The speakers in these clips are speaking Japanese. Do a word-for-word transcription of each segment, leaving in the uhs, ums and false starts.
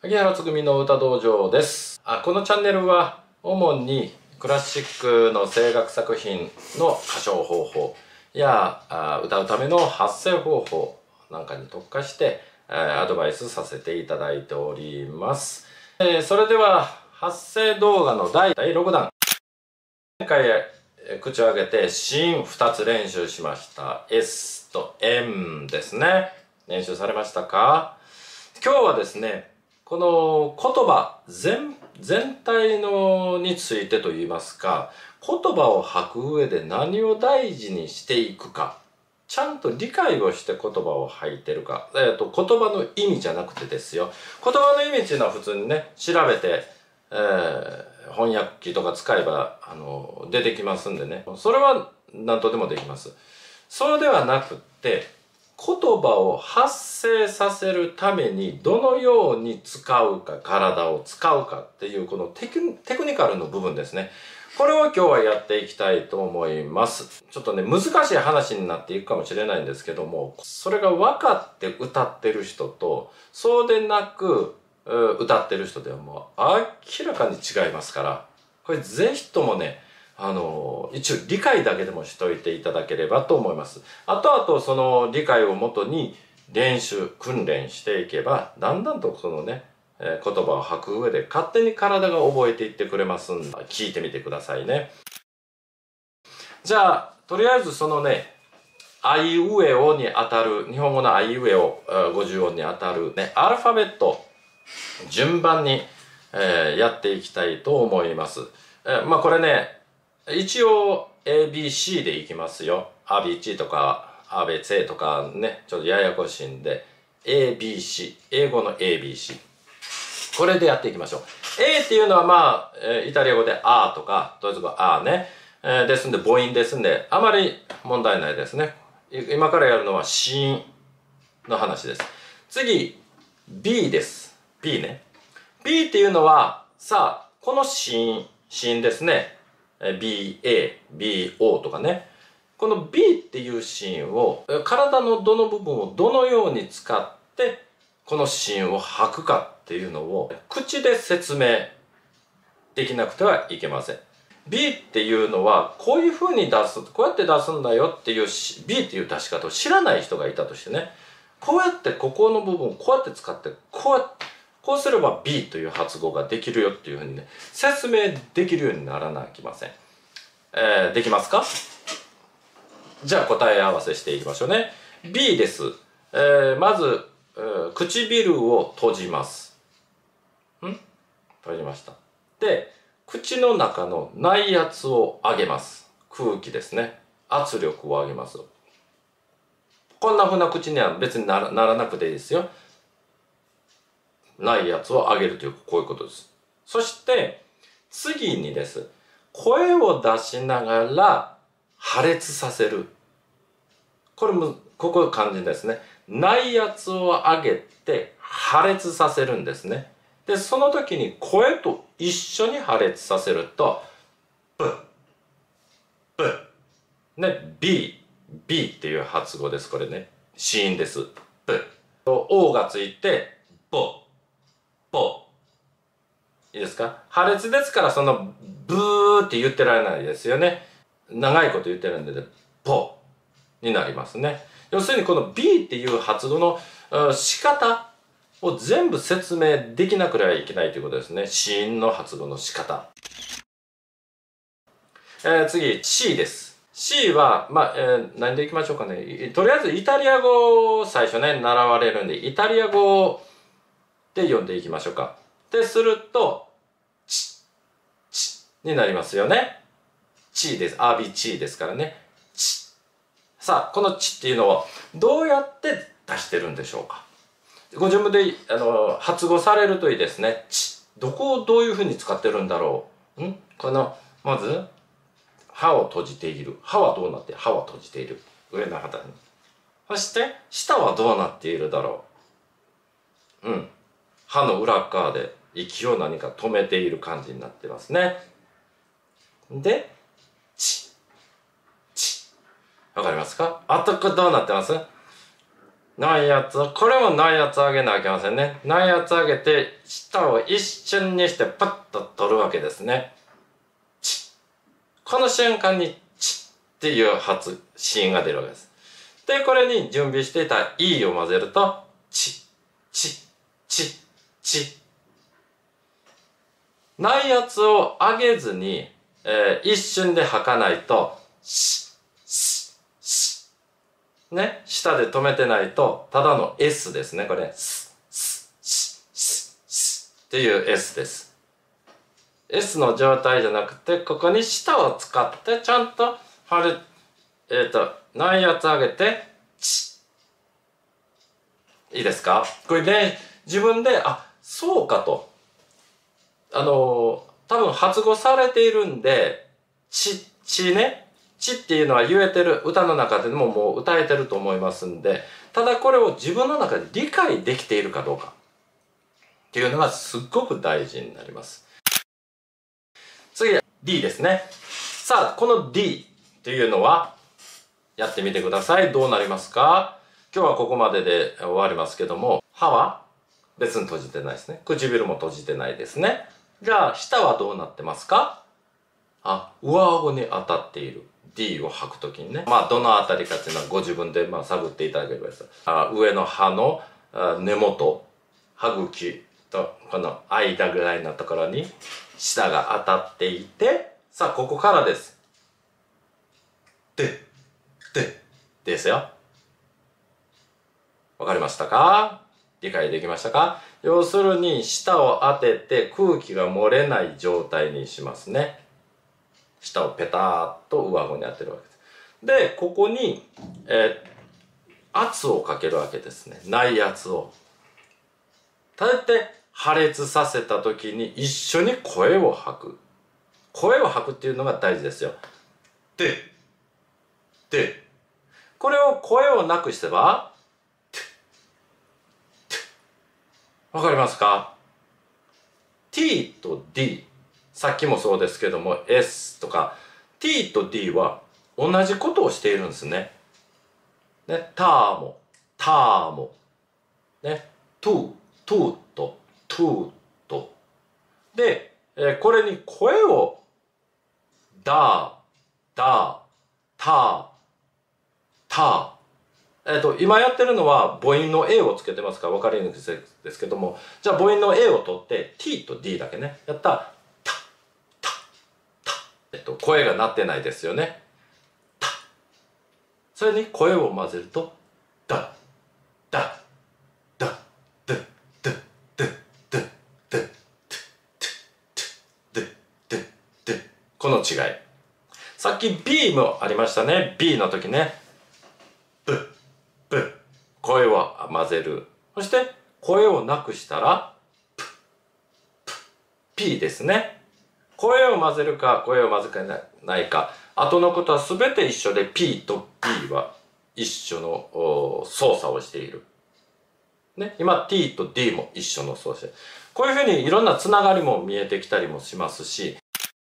萩原つぐみの歌道場です。あこのチャンネルは主にクラシックの声楽作品の歌唱方法やあ歌うための発声方法なんかに特化してアドバイスさせていただいております。えー、それでは発声動画のだいろくだん。前回口を開けて子音ふたつ練習しました。S と M ですね。練習されましたか？今日はですね、この言葉 全, 全体のについてといいますか、言葉を吐く上で何を大事にしていくか、ちゃんと理解をして言葉を吐いてるか、えー、と言葉の意味じゃなくてですよ、言葉の意味っていうのは普通にね調べて、えー、翻訳機とか使えばあの出てきますんでね、それは何とでもできます。そうではなくって言葉を発声させるためにどのように使うか、体を使うかっていうこのテク、テクニカルの部分ですね。これを今日はやっていきたいと思います。ちょっとね難しい話になっていくかもしれないんですけども、それが分かって歌ってる人とそうでなく歌ってる人ではもう明らかに違いますから、これぜひともねあの一応理解だけでもしといていただければと思います。あとあとその理解をもとに練習訓練していけばだんだんとそのね、えー、言葉を吐く上で勝手に体が覚えていってくれますんで聞いてみてくださいね。じゃあとりあえずそのねあいうえおにあたる日本語のあいうえおごじゅう音にあたるねアルファベット順番に、えー、やっていきたいと思います。えー、まあこれね一応 エービーシー でいきますよ。アビチとかアベツェとかね、ちょっとややこしいんで エービーシー、 英語の エービーシー これでやっていきましょう。 A っていうのはまあイタリア語であーとかドイツ語あーね、えー、ですんで母音ですんであまり問題ないですね。今からやるのは子音の話です。次 B です。 B ね。 B っていうのはさあこの子音子音ですね。ビーエー、ビーオー とかね。この B っていう子音を体のどの部分をどのように使ってこの子音を吐くかっていうのを口で説明できなくてはいけません。B っていうのはこういうふうに出す、こうやって出すんだよっていう B っていう出し方を知らない人がいたとしてね、こうやってここの部分をこうやって使ってこうやってこうすれば B という発語ができるよっていうふうにね説明できるようにならなきません。えー、できますか？じゃあ答え合わせしていきましょうね。 B です。えー、まず、えー、唇を閉じます。ん閉じました。で口の中の内圧を上げます。空気ですね。圧力を上げます。こんな風な口には別にな ら, ならなくていいですよ。内圧を上げるというこういうことです。そして次にです。声を出しながら破裂させる。これもここ肝心ですね。内圧を上げて破裂させるんですね。でその時に声と一緒に破裂させるとブブね B B っていう発語です。これね子音です。ブ O がついてボボいいですか？破裂ですからそのブーって言ってられないですよね。長いこと言ってるんでボになりますね。要するにこの B っていう発語の仕方を全部説明できなければいけないということですね。子音の発語の仕方。えー、次 C です。C はまあ、えー、何でいきましょうかね。とりあえずイタリア語を最初ね習われるんでイタリア語で読んでいきましょうか。でするとチチになりますよね。チです。アビチですからね。チ。さあこのチっていうのをどうやって出してるんでしょうか。ご自分であの発語されるといいですね。チ。どこをどういうふうに使ってるんだろう。んこのまず歯を閉じている。歯はどうなって歯は閉じている。上の肌に。そして舌はどうなっているだろう。うん。歯の裏側で息を何か止めている感じになってますね。で、チ、チ。わかりますか？あとこどうなってます？ ないやつ、これもないやつ上げなきゃいけませんね。ないやつ上げて、舌を一瞬にしてパッと取るわけですね。チッ。この瞬間にチッっていう発、シーンが出るわけです。で、これに準備していた E を混ぜると、チッ、チッ、チッ、チッ。ないやつを上げずに、えー、一瞬で吐かないと、シッ、シッ、シッ。ね、下で止めてないと、ただの S ですね、これ。ス、ス、シ、シ、シっていう S です。S の状態じゃなくて、ここに舌を使って、ちゃんと張る、えっと、ないやつ上げて、チッ。いいですか？これね、自分で、あ、そうかと。あのー、多分発語されているんで、ち、ちね。ちっていうのは言えてる、歌の中でももう歌えてると思いますんで、ただこれを自分の中で理解できているかどうかっていうのがすっごく大事になります。次、D ですね。さあ、この D っていうのは、やってみてください。どうなりますか？今日はここまでで終わりますけども、歯は別に閉じてないですね。唇も閉じてないですね。じゃあ、舌はどうなってますか？あ、上顎に当たっている。D を吐くときにね。まあ、どのあたりかっていうのはご自分でまあ探っていただければいいです。あ、上の歯の根元、歯茎とこの間ぐらいのところに舌が当たっていて、さあ、ここからです。で、で、ですよ。わかりましたか？理解できましたか？要するに、舌を当てて空気が漏れない状態にしますね。舌をペターっと上顎に当てるわけです。で、ここに、えー、圧をかけるわけですね。内圧を。たえて破裂させた時に一緒に声を吐く。声を吐くっていうのが大事ですよ。で、で、これを声をなくしてば、わかりますか？ T と D、さっきもそうですけども S とか T と D は同じことをしているんですね。ね、ターも、ターも、ね、トゥ、トゥと、トゥと。で、えーこれに声を、ダー、ダー、ター、ター。えっと、今やってるのは母音の A をつけてますから分かりにくいですけども、じゃあ母音の A を取って T と D だけね、やったら、タ、タ、タ。えっと、声が鳴ってないですよね。タ。それに声を混ぜると、ダ、ダ、ダ、ダ、ダ、ダ、ダ、ダ、ダ、ダ、ダ、ダ、ダ。この違い。さっき B もありましたね。B の時ね。ブ、ブ。声を混ぜる。そして、声をなくしたら、プ、プ、P ですね。声を混ぜるか、声を混ぜないか。後のことは全て一緒で、P と B は一緒の操作をしている。ね。今、T と D も一緒の操作。こういうふうにいろんなつながりも見えてきたりもしますし、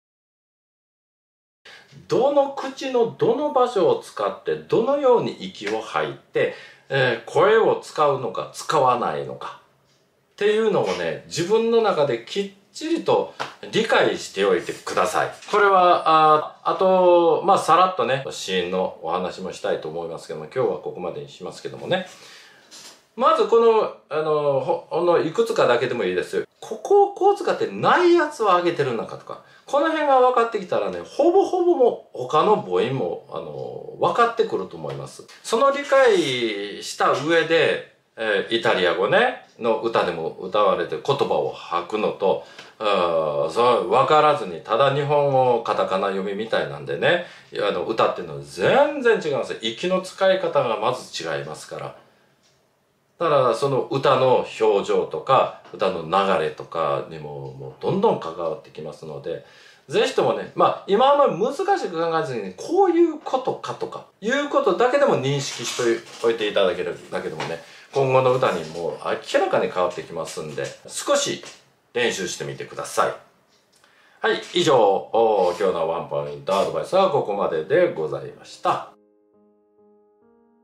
どの口のどの場所を使ってどのように息を吐いて、えー、声を使うのか使わないのかっていうのをね、自分の中できっちりと理解しておいてください。これは、あ、あと、まあ、さらっとね、シーンのお話もしたいと思いますけども、今日はここまでにしますけどもね。まずこの、あの、ほ、ほんのいくつかだけでもいいですよ。ここをこう使ってないやつを上げてるのかとか、この辺が分かってきたらね、ほぼほぼも他の母音も、あの、分かってくると思います。その理解した上で、えー、イタリア語ね、の歌でも歌われて言葉を吐くのと、あそう、分からずに、ただ日本語カタカナ読みみたいなんでね、あの、歌っていうのは全然違うんですよ。息の使い方がまず違いますから。だからその歌の表情とか歌の流れとかにももうどんどん関わってきますので、ぜひともね、まあ今は難しく考えずにね、こういうことかとかいうことだけでも認識しておいていただけるだけでもね、今後の歌にもう明らかに変わってきますんで、少し練習してみてください。はい、以上、今日のワンポイントアドバイスはここまででございました。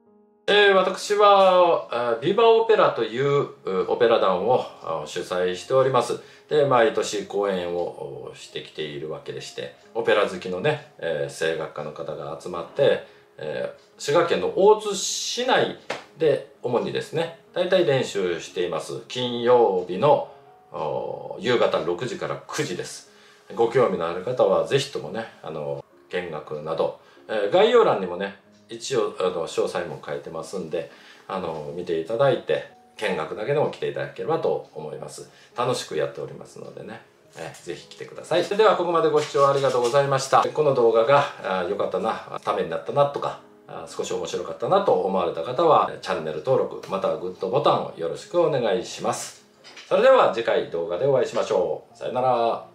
えー、私はビバオペラというオペラ団を主催しております。で、毎年公演をしてきているわけでして、オペラ好きのね、えー、声楽家の方が集まって、えー、滋賀県の大津市内で主にですね、大体練習しています。金曜日の夕方ろくじからくじです。ご興味のある方はぜひともね、あの見学など、えー、概要欄にもね一応あの詳細も書いてますんで、あの見ていただいて見学だけでも来ていただければと思います。楽しくやっておりますのでね、えー、ぜひ来てください。それではここまでご視聴ありがとうございました。この動画が良かったな、ためになったなとか、少し面白かったなと思われた方はチャンネル登録またはグッドボタンをよろしくお願いします。それでは次回動画でお会いしましょう。さよなら。